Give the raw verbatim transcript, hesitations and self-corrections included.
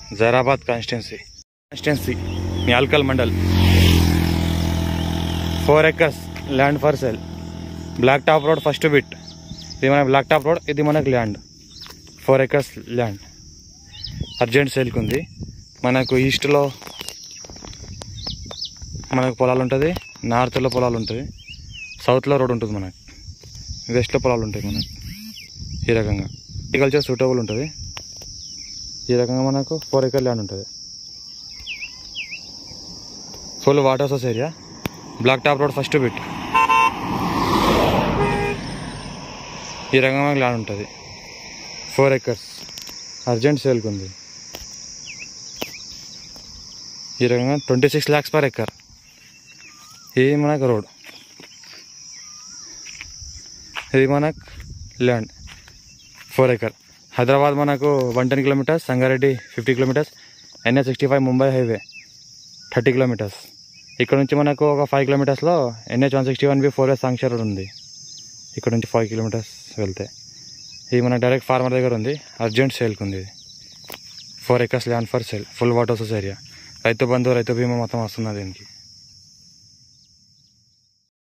Zaheerabad constituency constituency Nyalkal mandal four acres land for sale black top road first bit ఇది మన black top road ఇది మనకు land four acres land urgent సేల్కి ఉంది మనకు ఈస్ట్లో మనకు పొలాలు ఉంటుంది నార్త్లో పొలాలు ఉంటుంది సౌత్లో రోడ్ ఉంటుంది మనకు వెస్ట్లో పొలాలు ఉంటాయి మనకు ఈ రకంగా అగ్రికల్చర్ సూటబుల్ ఉంటుంది ఈ రకంగా మనకు ఫోర్ ఎకర్ ల్యాండ్ ఉంటుంది full water source area black top road first bit ఈ రకంగా ల్యాండ్ ఉంటుంది ఫోర్ ఎకర్స్ అర్జెంట్ సేల్కి ఉంది ఈ రకంగా twenty six lakhs per acre ఇది మనకు రోడ్ ఇది మనకు ల్యాండ్ ఫోర్ ఎకర్ హైదరాబాద్ మనకు one ten kilometres Sangareddy fifty kilometres NH sixty five Mumbai highway thirty kilometres ఇక్కడ నుంచి మనకు ఒక ఫైవ్ కిలోమీటర్స్లో NH one sixty one B four S sanction road ఉంది ఇక్కడ నుంచి ఫైవ్ కిలోమీటర్స్ వెళ్తే ఇది మన డైరెక్ట్ ఫార్మర్ దగ్గర ఉంది అర్జెంట్ సేల్కి ఉంది ఇది four acres land for sale full water source area Rythu Bandhu రైతు బీమా మొత్తం వస్తుంది దీనికి